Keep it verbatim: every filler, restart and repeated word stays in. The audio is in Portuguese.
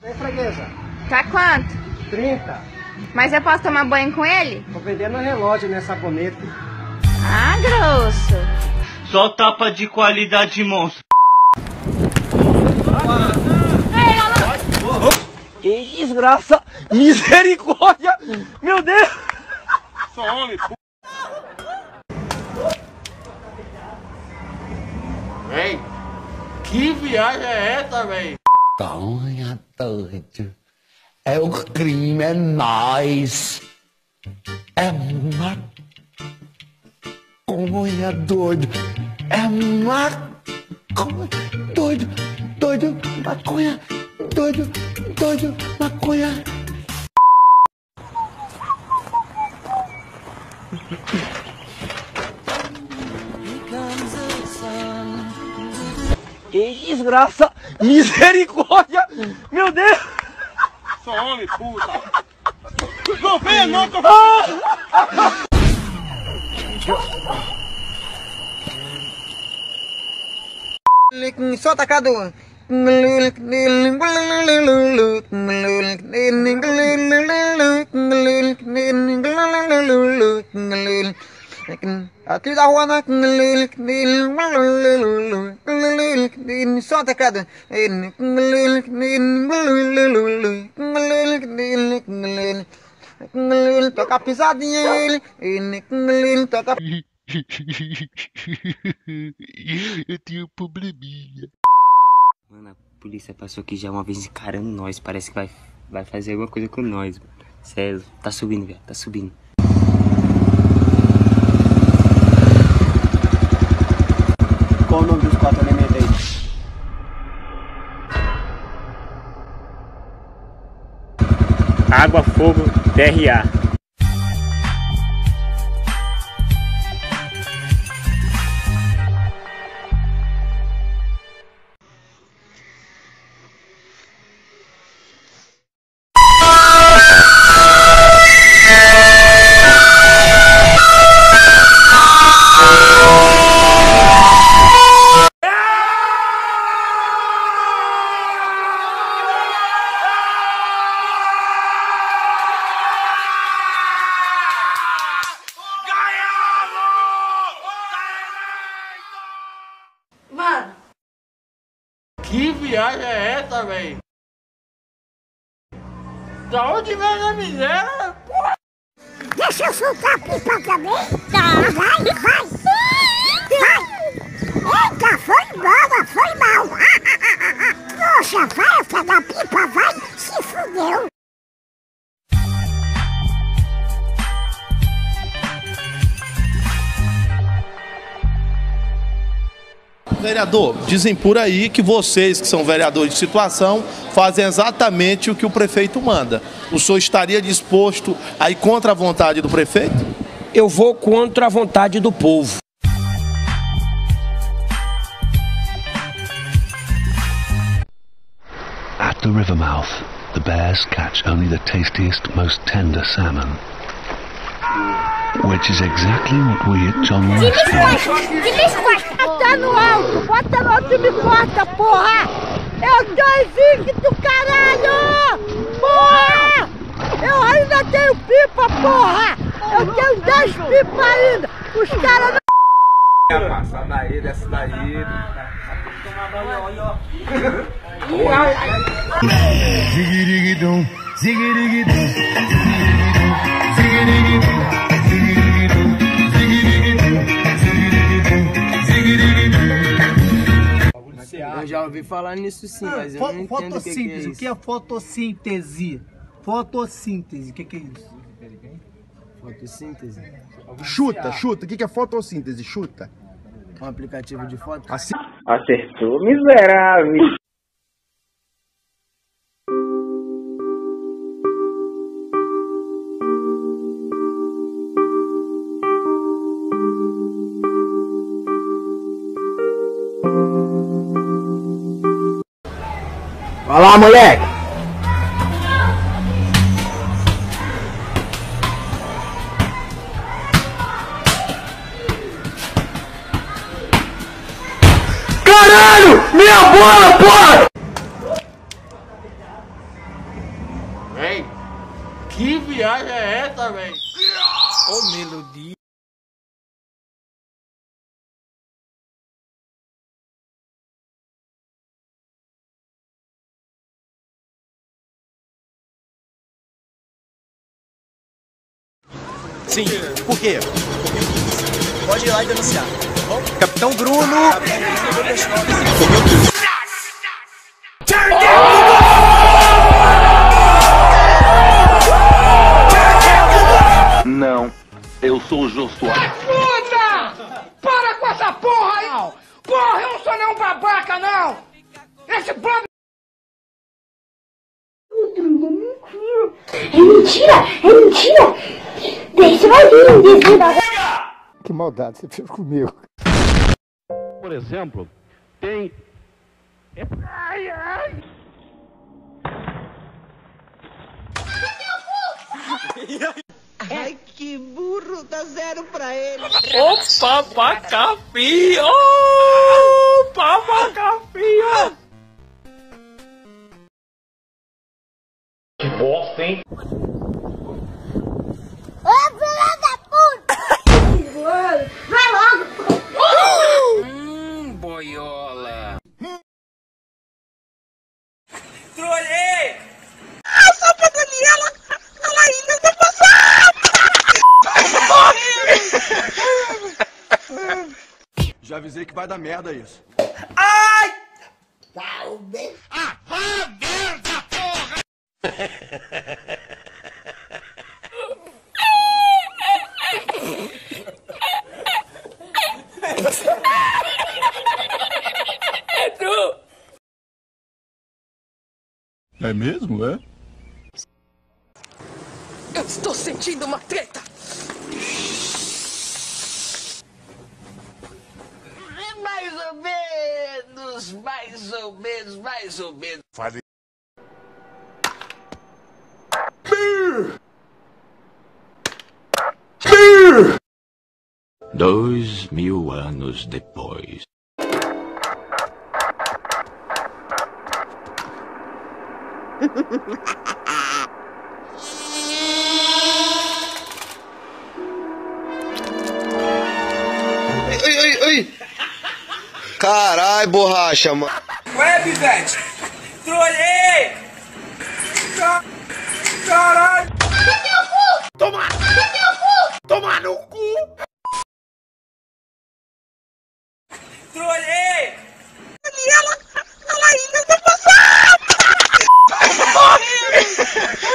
Tem freguesa? Tá quanto? trinta. Mas eu posso tomar banho com ele? Tô vendendo relógio nessa boneta. Ah, grosso. Só tapa de qualidade monstro. Que desgraça! Misericórdia! Meu Deus! Só homem, p... Véi, que viagem é essa, véi? Conha doido, é o crime, é nóis. É maconha doido, é maconha doido, doido, maconha, doido, doido, maconha. Que desgraça! Misericórdia! Meu Deus! Só homem, puta! Não venha não, que eu vou... Solta, Cadu! Aqui da rua na... Solta, Cadu! Toca a pisadinha, toca... Eu tenho um probleminha. Mano, a polícia passou aqui já uma vez encarando nós. Parece que vai, vai fazer alguma coisa com nós, mano. Sério, tá subindo, velho, tá subindo. Qual o nome dos quatro elementos aí? Água, fogo, D R A. Mano. Que viagem é essa, véi? Da onde vem a miséria? Porra! Deixa eu soltar a pipa também? Tá. Vai, vai! Vai! Eita, foi embora, foi mal! Poxa, vai, essa da pipa, vai! Se fudeu! Vereador, dizem por aí que vocês, que são vereadores de situação, fazem exatamente o que o prefeito manda. O senhor estaria disposto a ir contra a vontade do prefeito? Eu vou contra a vontade do povo. At the river mouth, the bears catch only the tastiest, most tender salmon. Which is exactly what we at John West Se me corta, se me corta, bota no alto, bota no alto e me corta, porra! Eu tô invicto, caralho! Porra! Eu ainda tenho pipa, porra! Eu tenho dez pipas ainda! Os caras não... Passa daí, desce daí. Tomar banho, ó. Zigirigidum, zigirigidum, zigirigidum, Eu já ouvi falar nisso sim, mas eu não entendo fotossíntese, o que, que é isso. O que é fotossíntese? Fotossíntese, o que, que é isso? Fotossíntese? Chuta, chuta. O que é fotossíntese? Chuta. Um aplicativo de foto? Assim... Acertou, miserável. Vai lá, moleque! Caralho! Minha bola, porra! Que viagem é essa, velho? Ô, melodia. Sim, por quê? Pode ir lá e denunciar. Capitão Bruno! Não, eu sou o Jô Soares. Puta! Para com essa porra aí! Porra, eu não sou nenhum babaca, não! Esse bando... É mentira! É mentira! Deixa vai vir, desvira! Que maldade você fez comigo. Por exemplo, tem... Ai, ai! Ai, que burro, dá zero pra ele. Opa, Pacafio! Opa, Pacafio! Que bosta, hein? Ô, filha da puta! Vai logo! Hum, boiola! Trolhei! Ah, só pra Daniela! Ela ainda vai passar! Já avisei que vai dar merda isso. Ai! Talvez. Ah, ah, merda, porra! É mesmo, é? Eu estou sentindo uma treta! Mais ou menos, mais ou menos, mais ou menos. Fale. Dois mil anos depois. Ai, ai, ai! Carai, borracha, mano. Ué, Bivete! Trolhei! Ca... Caralho! Toma! Toma no cu! Trolhei! Daniela, ela ainda vai passar!